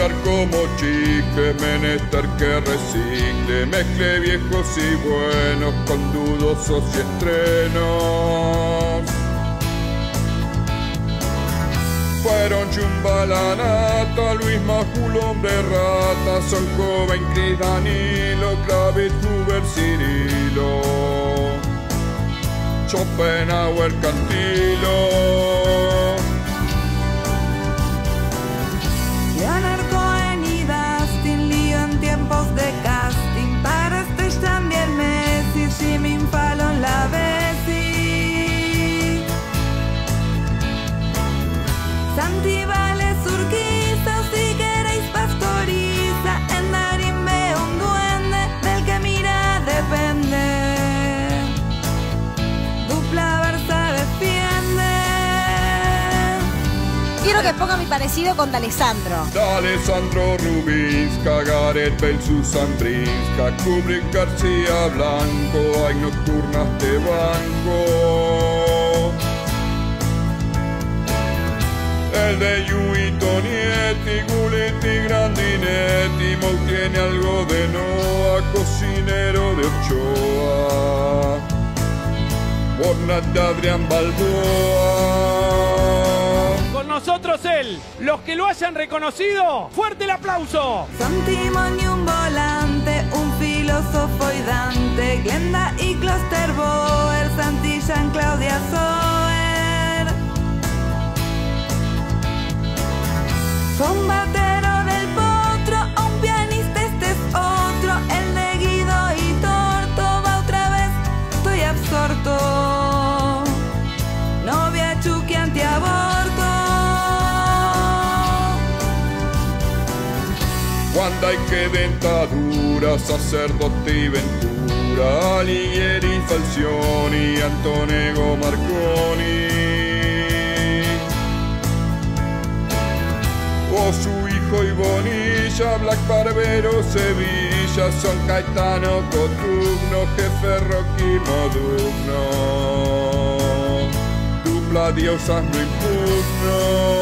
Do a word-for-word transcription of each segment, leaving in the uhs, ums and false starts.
tirar como chicle, menester que recicle, mezcle viejos y buenos con dudosos y estrenos. Fueron Chumbalanata, Luis Majul, Hombre Rata, Sol Joven, Cris Danilo, Kravitz, Huber, Cirilo, Schopenhauer, Cantilo. Leonard Cohen y Dustin, lío en tiempos de casting, para Stage también Messi, Jimmy Fallon, la Bessie. Santi Vales, Urquiza, o si queréis Pastoriza, en Darín veo un duende, del que mira depende. Dupla Barça defiende. Quiero que ponga mi parecido con D'Alessandro. D'Alessandro, Rubinska, Gareth Bale, Susan Brinska, Kubrick, García Blanco, hay nocturnas de banco. El de Yui, Tonietti, Guletti, Grandinetti, Mou tiene algo de Noah, cocinero de Ochoa, Bornat de Adrián Balboa. Con nosotros él, los que lo hayan reconocido, fuerte el aplauso. Son Timón y un volante, un filósofo y Dante, Glenda y Klosterboer, Santillán, Claudia Soer. Son batero del potro, un pianista este es otro, el de Guido y Torto, va otra vez, estoy absorto. Novia Chucky antiaborto. Wanda y que dentadura, sacerdote y Ventura, Alighieri, Falcioni, Antonego, Marconi. O su hijo y Bonilla, Black Barbero, Sevilla, Son Caetano, Cotugno, Jefe Rocky, Modugno. Dupla diosas no impugno.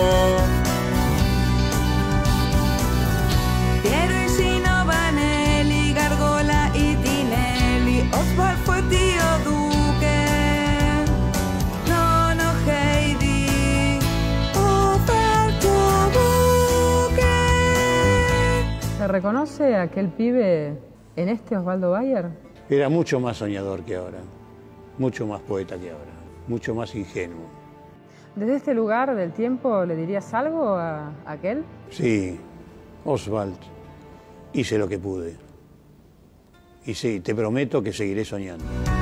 Piero y Gino Vanelli, Gargola y Tinelli, Oswald fue tío Duque, no, no Heidi, Oferto Buque. ¿Se reconoce a aquel pibe en este Osvaldo Bayer? Era mucho más soñador que ahora, mucho más poeta que ahora, mucho más ingenuo. ¿Desde este lugar del tiempo le dirías algo a aquel? Sí, Oswald, hice lo que pude. Y sí, te prometo que seguiré soñando.